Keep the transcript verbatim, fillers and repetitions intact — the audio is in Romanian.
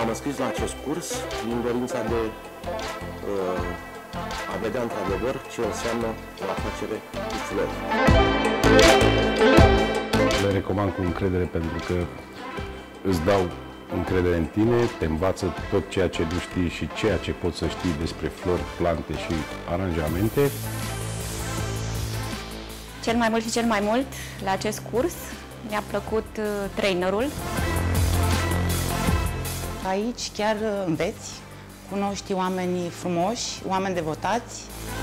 înscris la acest curs din dorința de uh, a vedea într-adevăr ce înseamnă o afacere cu flori. Le recomand cu încredere pentru că îți dau încredere în tine, te învață tot ceea ce nu știi și ceea ce poți să știi despre flori, plante și aranjamente. Cel mai mult și cel mai mult la acest curs mi-a plăcut trainerul. Aici chiar înveți, cunoști oameni frumoși, oameni devotați.